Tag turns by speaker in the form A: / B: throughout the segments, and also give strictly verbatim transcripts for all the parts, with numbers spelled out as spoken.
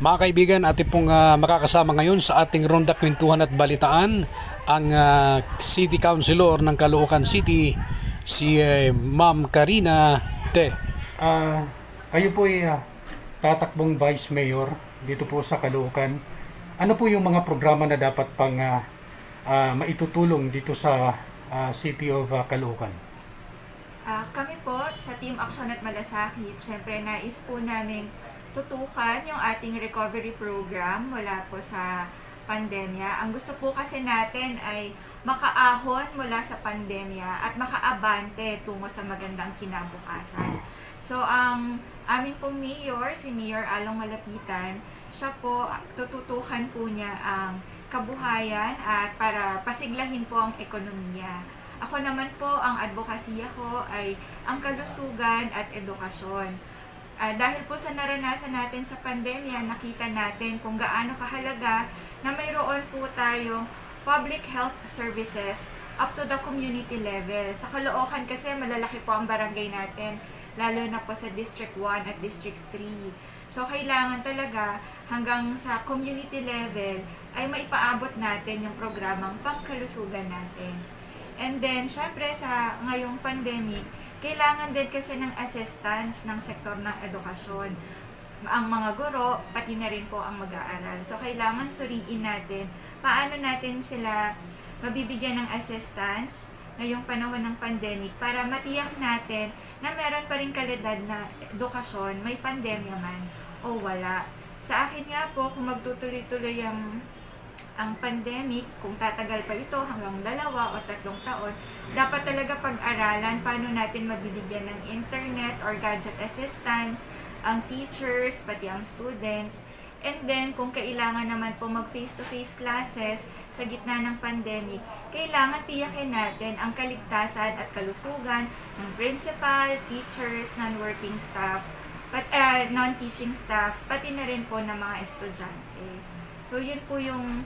A: Mga kaibigan, ating pong uh, makakasama ngayon sa ating Ronda Kwentuhan at Balitaan ang uh, City Councilor ng Caloocan City, si uh, Ma'am Karina Te. Uh, kayo po ay uh, tatakbong Vice Mayor dito po sa Caloocan. Ano po yung mga programa na dapat pang uh, uh, maitutulong dito sa uh, City of uh, Caloocan?
B: Uh, kami po sa Team Aksyon at Malasakit, syempre nais po namin tutukan yung ating recovery program mula po sa pandemya. Ang gusto po kasi natin ay makaahon mula sa pandemya at makaabante tungo sa magandang kinabukasan. So, ang aming pong mayor, si Mayor Along Malapitan, siya po, tututukan po niya ang kabuhayan at para pasiglahin po ang ekonomiya. Ako naman po, ang advokasya ko ay ang kalusugan at edukasyon. Uh, dahil po sa naranasan natin sa pandemya, nakita natin kung gaano kahalaga na mayroon po tayong public health services up to the community level. Sa Caloocan kasi malalaki po ang barangay natin, lalo na po sa District one at District three. So kailangan talaga hanggang sa community level ay maipaabot natin yung programang pangkalusugan natin. And then, syempre sa ngayong pandemic, kailangan din kasi ng assistance ng sektor ng edukasyon. Ang mga guro, pati na rin po ang mag-aaral. So, kailangan suriin natin paano natin sila mabibigyan ng assistance ngayong panahon ng pandemic para matiyak natin na meron pa rin kalidad na edukasyon, may pandemya man o wala. Sa akin nga po, kung magtutuloy-tuloy ang ang pandemic, kung tatagal pa ito hanggang dalawa o tatlong taon, dapat talaga pag-aralan paano natin mabibigyan ng internet or gadget assistance, ang teachers, pati ang students. And then, kung kailangan naman po mag-face-to-face classes sa gitna ng pandemic, kailangan tiyakin natin ang kaligtasan at kalusugan ng principal, teachers, non-working staff, but, uh, non-teaching staff, pati na rin po ng mga estudyante. So, yun po yung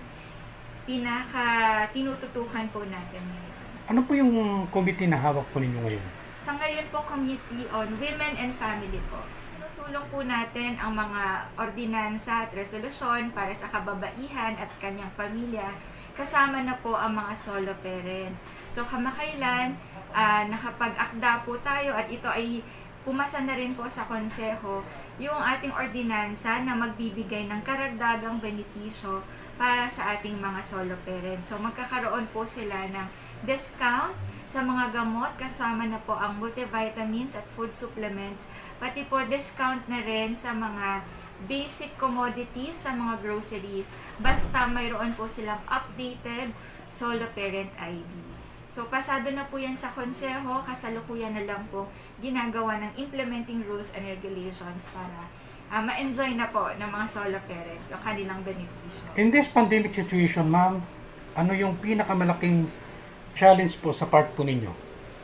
B: pinaka tinututukan po natin ngayon.
A: Ano po yung committee na hawak po ninyo ngayon?
B: Sa ngayon po, Committee on Women and Family po. Sinusulong po natin ang mga ordinansa at resolusyon para sa kababaihan at kanyang pamilya. Kasama na po ang mga solo parent. So kamakailan, uh, nakapag-akda po tayo at ito ay pumasa na rin po sa konseho yung ating ordinansa na magbibigay ng karagdagang benepisyo para sa ating mga solo parents. So magkakaroon po sila ng discount sa mga gamot, kasama na po ang multivitamins at food supplements, pati po discount na rin sa mga basic commodities sa mga groceries, basta mayroon po silang updated solo parent I D. So pasado na po yan sa konseho, kasalukuyan na lang po ginagawa ng implementing rules and regulations para Uh, ma-enjoy na po ng mga solo parents yung kanilang benepisyo.
A: In this pandemic situation, ma'am, ano yung pinakamalaking challenge po sa part po ninyo?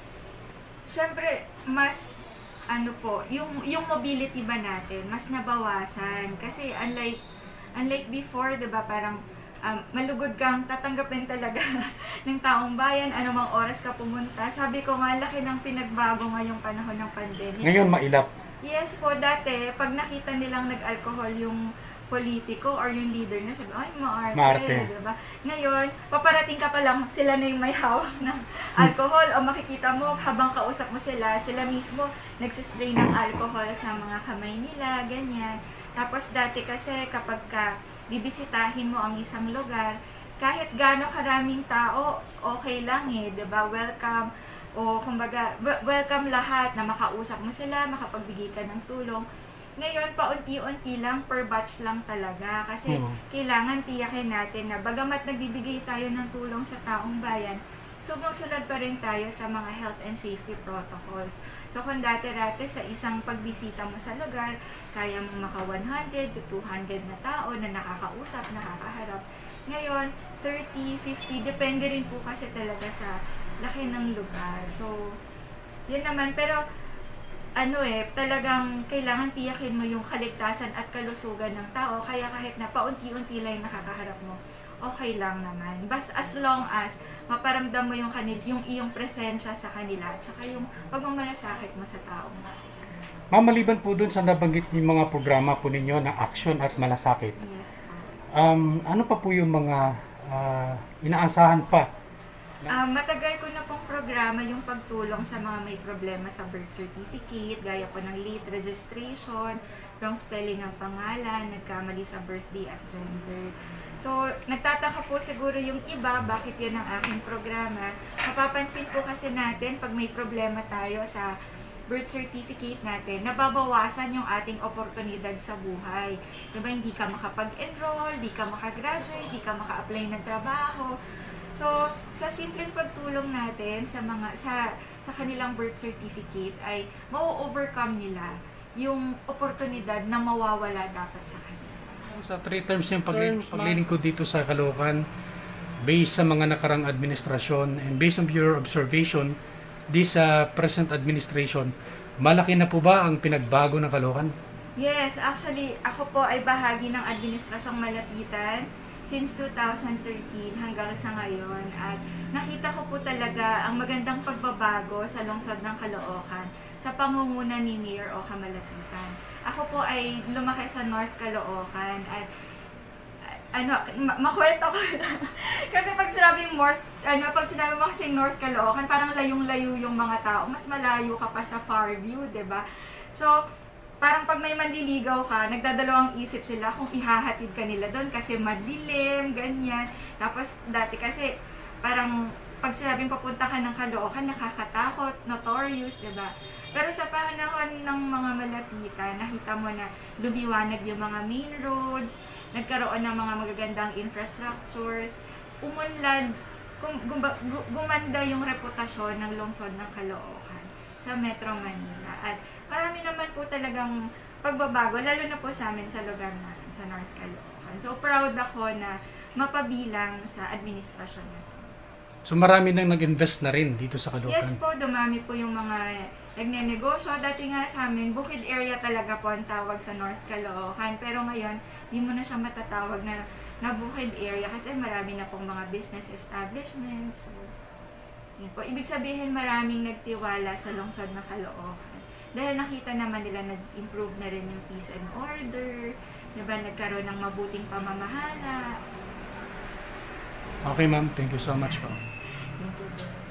B: Siyempre, mas, ano po, yung, yung mobility ba natin, mas nabawasan. Kasi unlike, unlike before, diba, parang um, malugod kang tatanggapin talaga ng taong bayan, anumang oras ka pumunta. Sabi ko nga, laki ng pinagbago ngayong panahon ng pandemic.
A: Ngayon, mailap.
B: Yes po, dati, pag nakita nilang nag-alcohol yung politiko or yung leader na sabi, ay, maarte,
A: Maarte.
B: diba? Ngayon, paparating ka pa lang, sila na yung may hawak ng alcohol o makikita mo, habang kausap mo sila, sila mismo nagsispray ng alcohol sa mga kamay nila, ganyan. Tapos dati kasi kapag ka bibisitahin mo ang isang lugar, kahit gaano karaming tao, okay lang eh, diba? Welcome. O kumbaga, welcome lahat na makausap mo sila, makapagbigay ka ng tulong. Ngayon, paunti-unti lang, per batch lang talaga. Kasi mm-hmm. kailangan tiyakin natin na bagamat nagbibigay tayo ng tulong sa taong bayan, sumusunod pa rin tayo sa mga health and safety protocols. So kung dati-dati sa isang pagbisita mo sa lugar, kaya mo maka one hundred to two hundred na tao na nakakausap, nakakaharap. Ngayon, thirty, fifty, depende rin po kasi talaga sa laki ng lugar. So, yun naman. Pero, ano eh, talagang kailangan tiyakin mo yung kaligtasan at kalusugan ng tao. Kaya kahit na paunti-unti lang nakakaharap mo, okay lang naman. Bas as long as maparamdam mo yung, kanil, yung iyong presensya sa kanila at saka yung pagmamalasakit mo sa taong natin.
A: Ma'am, maliban po dun sa nabanggit yung mga programa po ninyo na action at malasakit,
B: Yes po.
A: um, ano pa po yung mga ah, inaasahan pa?
B: Ah, matagal ko na pong programa yung pagtulong sa mga may problema sa birth certificate, gaya po ng late registration, wrong spelling ng pangalan, nagkamali sa birthday at gender. So, nagtataka po siguro yung iba, bakit yun ang aking programa. Mapapansin po kasi natin, pag may problema tayo sa birth certificate natin, nababawasan yung ating oportunidad sa buhay. Diba, hindi ka makapag-enroll, hindi ka makagraduate, hindi ka maka-apply ng trabaho. So, sa simpleng pagtulong natin sa mga sa sa kanilang birth certificate ay mau-overcome nila yung oportunidad na mawawala dapat sa kanila.
A: Sa three terms yung pagli- paglilingkod dito sa Caloocan, based sa mga nakarang administrasyon and based on your observation, di sa present administration, malaki na po ba ang pinagbago ng Caloocan?
B: Yes, actually, ako po ay bahagi ng administrasyong Malapitan since two thousand thirteen hanggang sa ngayon, at nakita ko po talaga ang magandang pagbabago sa lungsod ng Caloocan sa pangunguna ni Mayor Oka Malapitan. Ako po ay lumaki sa North Caloocan at ano, ma- makwento ko na. Kasi pag sinabing North, ano, pag sinabi mo kasi North Caloocan, parang layong-layo yung mga tao. Mas malayo ka pa sa Farview, 'di ba? So, parang pag may manliligaw ka, nagdadalawang isip sila kung ihahatid ka nila doon kasi madilim, ganyan. Tapos dati kasi parang pag sinabing papunta ka ng Caloocan, nakakatakot, notorious, 'di ba? Pero sa panahon ng mga Malapitan, nakita mo na lumiwanag yung mga main roads, nagkaroon ng mga magagandang infrastructures, umunlad, kum, gumba, gu, gumanda yung reputasyon ng lungsod ng Caloocan sa Metro Manila. At marami naman po talagang pagbabago, lalo na po sa amin sa lugar namin, sa North Caloocan. So, proud ako na mapabilang sa administrasyon natin.
A: So marami nang nag-invest na rin dito sa Caloocan.
B: Yes po, dumami po yung mga nagnenegosyo. Dati nga sa amin, bukid area talaga po ang tawag sa North Caloocan. Pero ngayon, di mo na siya matatawag na, na bukid area kasi marami na pong mga business establishments. So, yun po. Ibig sabihin, maraming nagtiwala sa lungsod ng Caloocan. Dahil nakita naman nila nag-improve na rin yung peace and order, diba, nagkaroon ng mabuting pamamahala.
A: Okay ma'am, thank you so much po.
B: Thank you.